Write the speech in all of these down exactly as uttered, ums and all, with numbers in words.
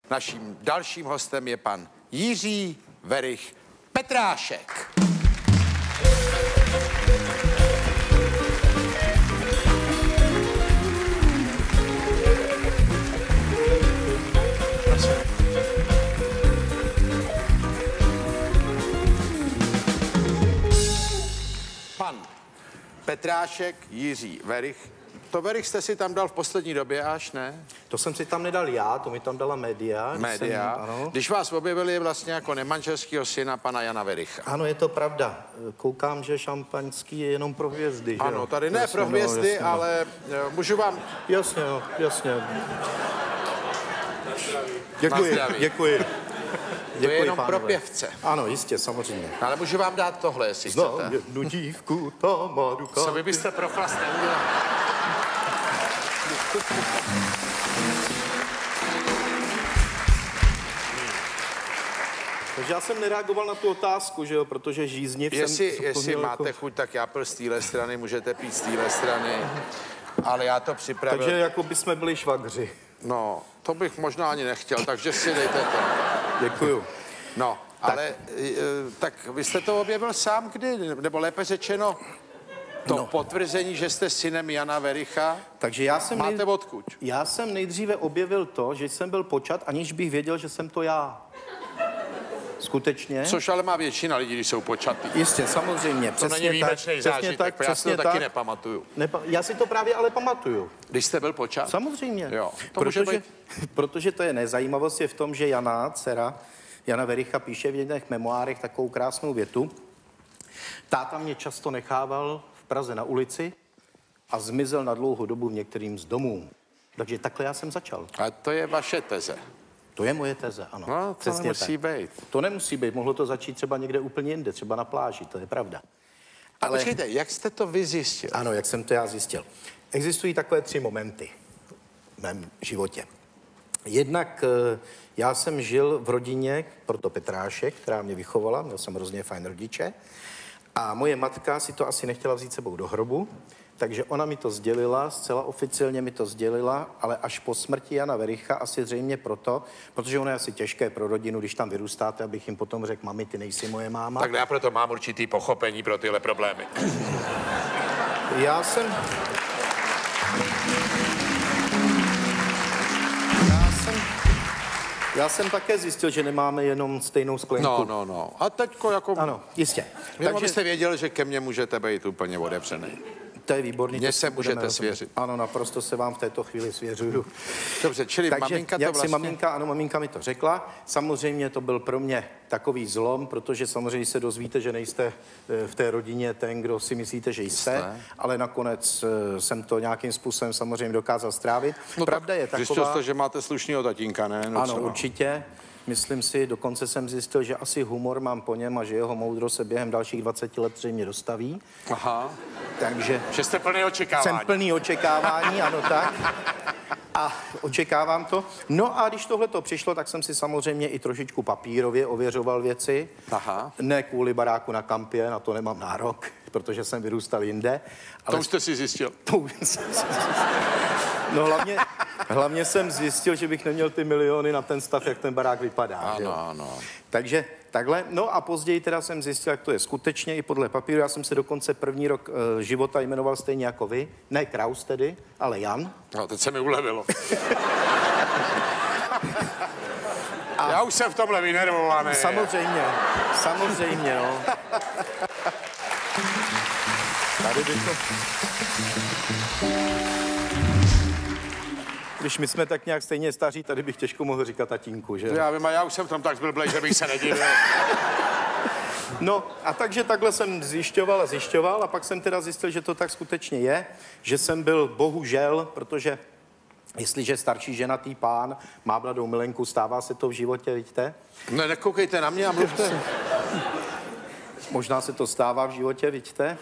Naším dalším hostem je pan Jiří Werich Petrášek. Pan Petrášek Jiří Werich. To Werich jste si tam dal v poslední době až, ne? To jsem si tam nedal já, to mi tam dala média. Média. Jsem, ano. Když vás objevili vlastně jako nemanželského syna pana Jana Wericha. Ano, je to pravda. Koukám, že šampaňský je jenom pro hvězdy. Ano, že? tady ne jasně, pro hvězdy, no, jasně, ale no. Můžu vám... Jasně, no, jasně. Děkuji, děkuji. To je jenom pánové. Pro pěvce. Ano, jistě, samozřejmě. Ale můžu vám dát tohle, jestli chcete. Znám jednu dívku, ta má duka. Co vy byste pro chlast neudělali? Takže já jsem nereagoval na tu otázku, že jo, protože žízniv jestli, jsem... Jestli máte jako... chuť, tak já pil z téhle strany, můžete pít z téhle strany, ale já to připravil... Takže jako by jsme byli švagři. No, to bych možná ani nechtěl, takže si dejte to. Děkuju. No, tak. Ale tak vy jste to objevil sám kdy? Nebo lépe řečeno, to no. potvrzení, že jste synem Jana Wericha, takže já jsem máte nej... odkud? Já jsem nejdříve objevil to, že jsem byl počat, aniž bych věděl, že jsem to já. Skutečně. Což ale má většina lidí, když jsou počatý. Jistě, samozřejmě. To není výjimečný zážitek, já si to taky tak. nepamatuju. Nepa- já si to právě ale pamatuju. Když jste byl počat? Samozřejmě. Jo, to protože, může být... protože to je nezajímavost je v tom, že Jana, dcera Jana Wericha, píše v jedných memoárech takovou krásnou větu. Táta mě často nechával v Praze na ulici a zmizel na dlouhou dobu v některým z domů. Takže takhle já jsem začal. A to je vaše teze. To je moje teze, ano. No, to přesně nemusí tak. být. To nemusí být, mohlo to začít třeba někde úplně jinde, třeba na pláži, to je pravda. Ale... A počkejte, jak jste to vy zjistil? Ano, jak jsem to já zjistil. Existují takové tři momenty v mém životě. Jednak já jsem žil v rodině, proto Petrášek, která mě vychovala, měl jsem hrozně fajn rodiče, a moje matka si to asi nechtěla vzít sebou do hrobu, takže ona mi to sdělila, zcela oficiálně mi to sdělila, ale až po smrti Jana Wericha, asi zřejmě proto, protože ono je asi těžké pro rodinu, když tam vyrůstáte, abych jim potom řekl, mami, ty nejsi moje máma. Tak já proto mám určitý pochopení pro tyhle problémy. Já jsem... Já jsem... Já jsem také zjistil, že nemáme jenom stejnou sklenku. No, no, no. A teďko jako... Ano, jistě. Takže abyste věděl, že ke mně můžete být úplně otevřený. To je výborný. Mně se můžete svěřit. Ano, naprosto se vám v této chvíli svěřuju. Dobře, čili takže, maminka to jak vlastně... si maminka, ano, maminka mi to řekla. Samozřejmě to byl pro mě takový zlom, protože samozřejmě se dozvíte, že nejste v té rodině ten, kdo si myslíte, že jste, jste. Ale nakonec jsem to nějakým způsobem samozřejmě dokázal strávit. No pravda je taková... Zjistil jste, že máte slušnýho tatínka, ne? No ano, co? určitě. Myslím si, dokonce jsem zjistil, že asi humor mám po něm a že jeho moudro se během dalších dvaceti let zřejmě dostaví. Aha. Takže... Že jste plný očekávání. Jsem plný očekávání, ano tak. A očekávám to. No a když tohle to přišlo, tak jsem si samozřejmě i trošičku papírově ověřoval věci. Aha. Ne kvůli baráku na kampě, na to nemám nárok, protože jsem vyrůstal jinde. Ale... To už jste si zjistil. To už jsem si zjistil. No hlavně, hlavně jsem zjistil, že bych neměl ty miliony na ten stav, jak ten barák vypadá. Ano, ano. Takže takhle. No a později teda jsem zjistil, jak to je skutečně i podle papíru. Já jsem se dokonce první rok e, života jmenoval stejně jako vy. Ne Kraus tedy, ale Jan. No, teď se mi ulevilo. A... Já už jsem v tomhle vynervovaný. Samozřejmě, samozřejmě, no. Tady bych to... Když my jsme tak nějak stejně staří, tady bych těžko mohl říkat tatínku, že? Já vím, a já už jsem v tom tak zblblej, že bych se nedivil. No a takže takhle jsem zjišťoval a zjišťoval a pak jsem teda zjistil, že to tak skutečně je, že jsem byl bohužel, protože jestliže starší ženatý pán má mladou milenku, stává se to v životě, vidíte? Ne, nekoukejte na mě a mluvte. Možná se to stává v životě, vidíte?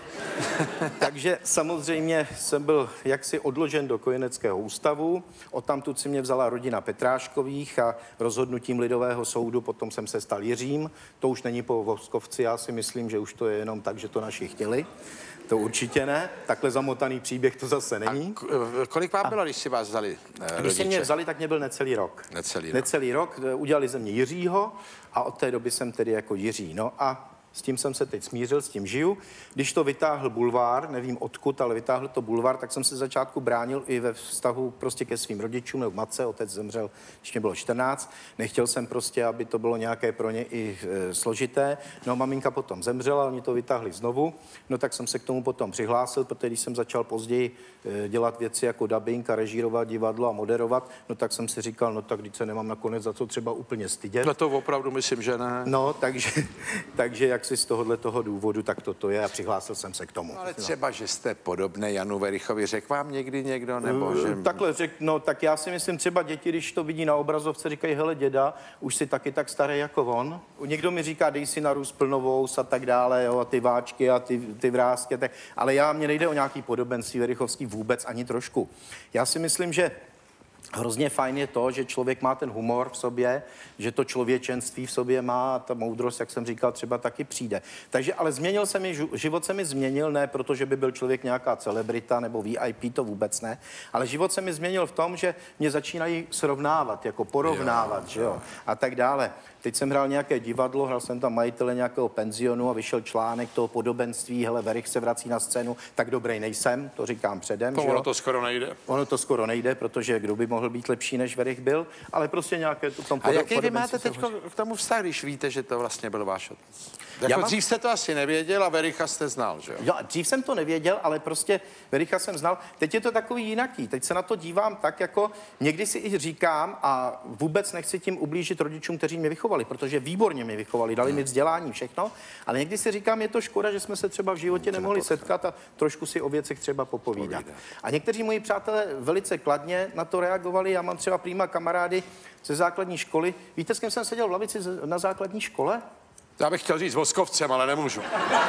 Takže samozřejmě jsem byl jaksi odložen do kojeneckého ústavu. Odtamtud si mě vzala rodina Petráškových a rozhodnutím Lidového soudu potom jsem se stal Jiřím. To už není po Voskovci, já si myslím, že už to je jenom tak, že to naši chtěli. To určitě ne. Takhle zamotaný příběh to zase není. A kolik vám bylo, když si vás vzali rodiče? Když si mě vzali, tak mě byl necelý rok. Necelý rok. Necelý rok. Udělali ze mě Jiřího a od té doby jsem tedy jako Jiří. No a s tím jsem se teď smířil, s tím žiju. Když to vytáhl bulvár, nevím odkud, ale vytáhl to bulvár, tak jsem se začátku bránil i ve vztahu prostě ke svým rodičům nebo matce. Otec zemřel, když mě bylo čtrnáct. Nechtěl jsem prostě, aby to bylo nějaké pro ně i e, složité. No maminka potom zemřela, oni to vytáhli znovu. No tak jsem se k tomu potom přihlásil, protože když jsem začal později e, dělat věci jako dubbing a režírovat divadlo a moderovat, no tak jsem si říkal, no tak když se nemám nakonec za co třeba úplně stydět. No to opravdu myslím, že ne. No, takže, takže jak si z tohohle toho důvodu, tak toto je a přihlásil jsem se k tomu. No, ale třeba, že jste podobný Janu Verichovi, řekl vám někdy někdo, nebo uh, že... Takhle řekl, no tak já si myslím, třeba děti, když to vidí na obrazovce, říkají, hele děda, už si taky tak starý jako on. Někdo mi říká, dej si na Rus plnovous a tak dále, jo, a ty váčky a ty, ty vrásky, tak, ale já, mně nejde o nějaký podobenství Verichovský vůbec ani trošku. Já si myslím, že hrozně fajn je to, že člověk má ten humor v sobě, že to člověčenství v sobě má a ta moudrost, jak jsem říkal, třeba taky přijde. Takže ale změnil se mi, život se mi změnil, ne proto, že by byl člověk nějaká celebrita nebo V I P, to vůbec ne, ale život se mi změnil v tom, že mě začínají srovnávat, jako porovnávat, jo, že jo, a tak dále. Teď jsem hrál nějaké divadlo, hrál jsem tam majitele nějakého penzionu a vyšel článek toho podobenství, hele, Verich se vrací na scénu, tak dobrý nejsem, to říkám předem. To ono to skoro nejde. Ono to skoro nejde, protože kdo by mohl být lepší, než Verich byl, ale prostě nějaké to tam A jaký vy máte teď k tomu vztah, když víte, že to vlastně byl váš otec? Jako mám... Dřív jste to asi nevěděl a Vericha jste znal, že jo? Jo, dřív jsem to nevěděl, ale prostě Vericha jsem znal. Teď je to takový jinaký. Teď se na to dívám tak, jako někdy si i říkám a vůbec nechci tím ublížit rodičům, kteří mě vychovali, protože výborně mě vychovali, dali mi vzdělání, všechno, ale někdy si říkám, je to škoda, že jsme se třeba v životě nemohli setkat a trošku si o věcech třeba popovídat. A někteří moji přátelé velice kladně na to reagovali. Já mám třeba prýma kamarády ze základní školy. Víte, s kým jsem seděl v lavici na základní škole? Já bych chtěl říct Voskovcem, ale nemůžu.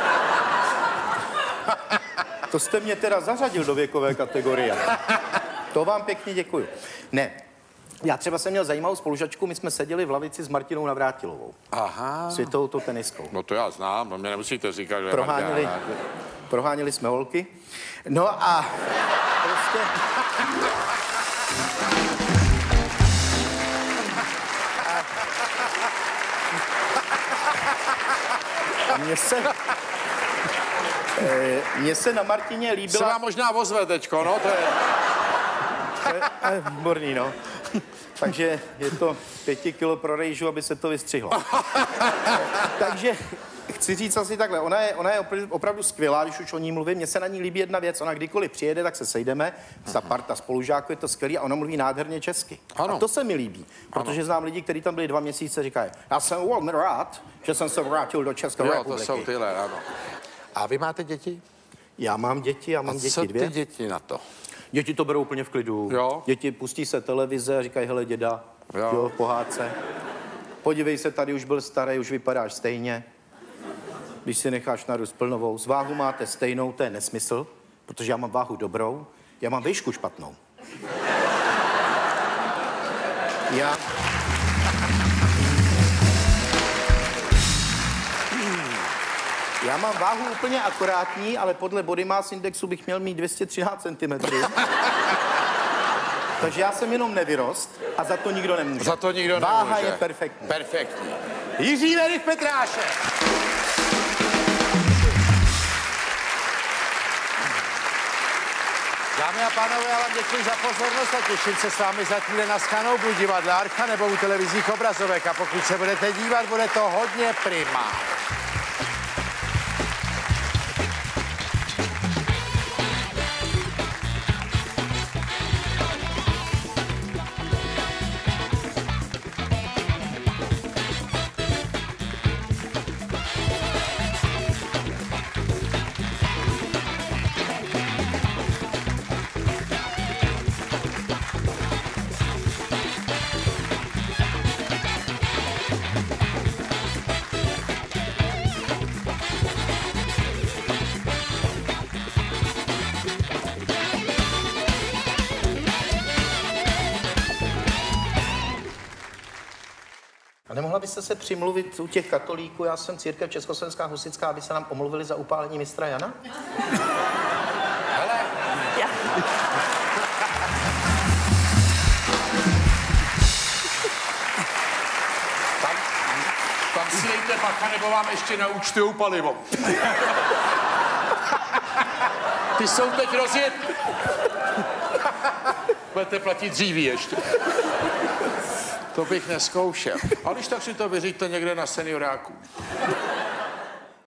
To jste mě teda zařadil do věkové kategorie. To vám pěkně děkuju. Ne, já třeba jsem měl zajímavou spolužačku, my jsme seděli v lavici s Martinou Navrátilovou. Aha. Světovou to teniskou. No to já znám, no mě nemusíte říkat, že proháněli, Martina... proháněli jsme holky. No a prostě... Mně se, e, mně se na Martině líbila... Se vám možná ozve teďko, no, to je... To je e, výborný, no. Takže je to pěti kilo pro rejžu, aby se to vystřihlo. Takže chci říct asi takhle, ona je, ona je opravdu skvělá, když už o ní mluvím. Mně se na ní líbí jedna věc, ona kdykoliv přijede, tak se sejdeme, ta parta spolužáků, je to skvělý a ona mluví nádherně česky. Ano. A to se mi líbí, protože znám lidi, kteří tam byli dva měsíce, říkají, já jsem velmi rád, že jsem se vrátil do České jo, republiky. To jsou tyhle, ano. A vy máte děti? Já mám děti, já mám a děti co dvě. ty děti na to? Děti to berou úplně v klidu. Jo. Děti pustí se televize a říkají, hele děda, jo. Jo, pohádce. Podívej se, tady už byl starý, už vypadáš stejně. Když si necháš na Rus plnovou, váhu máte stejnou, to je nesmysl, protože já mám váhu dobrou, já mám výšku špatnou. Já... Já mám váhu úplně akorátní, ale podle body mass indexu bych měl mít dvě stě třináct centimetrů. Takže já jsem jenom nevyrost a za to nikdo nemůže. Za to nikdo Váha nemůže. je perfektní. Perfektní. Jiří Verich Petrášek. Dámy a pánové, já vám děkuji za pozornost a těším se s vámi za chvíli na shledanou buď divadle Archa nebo u televizních obrazovek. A pokud se budete dívat, bude to hodně prima. nemohla byste se přimluvit u těch katolíků, já jsem církev Československá husitská, aby se nám omluvili za upálení mistra Jana? Hele, Já. tam, tam si dejte bacha, nebo vám ještě naúčtujou palivo. Ty jsou teď rozjet. Budete platit dříví ještě. To bych neskoušel. A když tak si to vyřiďte někde na senioráku.